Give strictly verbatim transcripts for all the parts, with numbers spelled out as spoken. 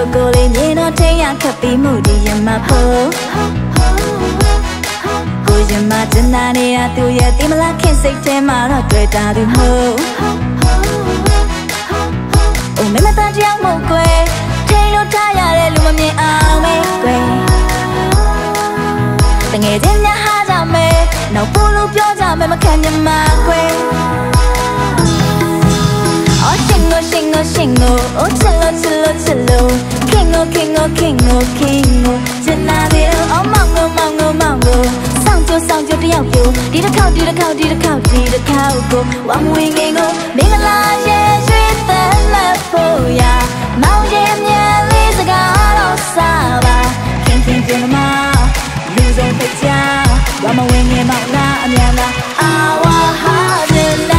ကိုလေးမြင်တော့ထိန်ရခပ်ပြီးမှုဒီရမဖို့ကိုရင်မတင်နာနေတာသူရဲ့တိမလားခင်စိတ်ထဲမှာတော့တွေ့တာသူမဟုတ်အိုမမတန်ကြောင်မဟုတ်ကွယ်ထိန်လို့ထားရတဲ့လူမမြင်အောင်ပဲကွယ်တငယ်ချင်းများဟာကြမယ်နောက်ပို့လို့ပြောကြမယ်မခံညမကွယ်Oh shingo shingo shingo oh chillo chillo chillo kingo kingo kingo kingo 真的的 oh mango mango mango 上就上就这样有ဒီတစ်ခေါက်ဒီတစ်ခေါက်ဒီတစ်ခေါက်ဒီတစ်ခေါက်ကိုဝမ်းဝင်ငင်ကိုမင်္ဂလာရဲ့ရွှေသမ်းမဲ့ဖို့ရမောင်ရဲ့မြန်လေးစကားတော့စားပါခင်ခင်ပြမလူစုံဖိတ်ချဝမ်းမဝင်ငင်မောင်လားအမြန်လားအာဝါဟာဒနာ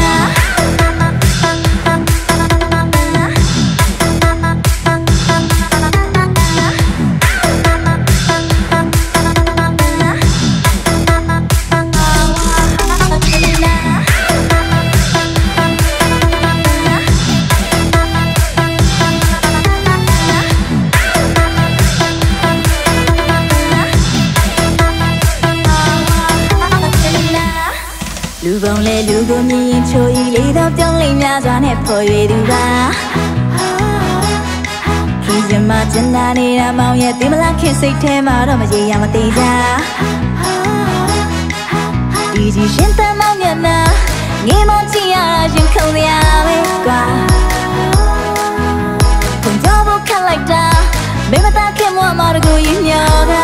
လူပုံလေလူကိုမြင်ရင်ချိုဤလေးတော့ပြောင်းလိမ့်များစွာနဲ့ဖော်ရွေသူပါခေစင်မကျန်တာနေတာမောင်ရဲ့တိမလားခင်စိတ်ထဲမှာတော့မရေရမသေးကြဒီကြီးရှင်တမောင်မျက်နှာငေးမောကြည့်ရတာရင်ခုန်ရပဲကွာခွန်ကြောဖို့ခက်လိုက်တာမေမသားခင်မွားမှာတကူရင်ညောက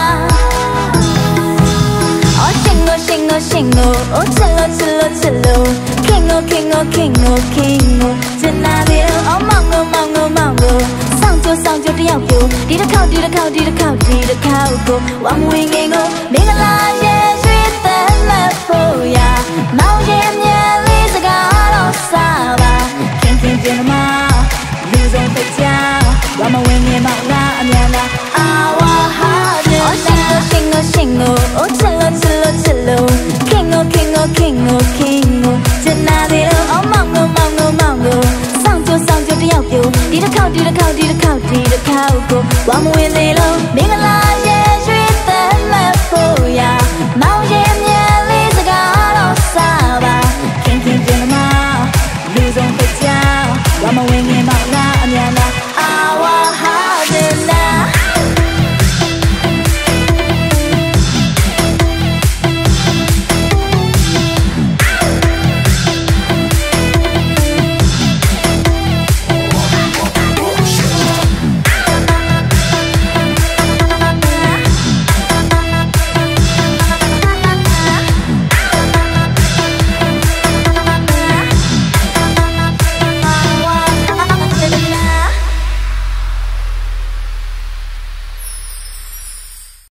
Shingo shingo oh chillo chillo chillo kingo kingo kingo kingo 真的的 oh mango mango mango 上就上就这样有ဒီတစ်ခေါက်ဒီတစ်ခေါက်ဒီတစ်ခေါက်ဒီတစ်ခေါက်ကိုဝမ်းဝင်ငင်ကိုမင်္ဂလာရဲ့ရွှေသမ်းမဲ့ဖို့ရမောင်ရဲ့မြန်လေးစကားတော့စားပါခင်ခင်ပြမလူစုံဖိတ်ချဝမ်းမဝင်ငင်မောင်လားအမြန်လားအာဝါဟာဒနာ Shingo shingo oh chillo chillo chillo kingo kingo kingo kingo 真的的 oh mango mango mango 上就上就这样有ဒီတစ်ခေါက်ဒီတစ်ခေါက်ဒီတစ်ခေါက်ဒီတစ်ခေါက်ကိုဝမ်းမဝင်သေးလို့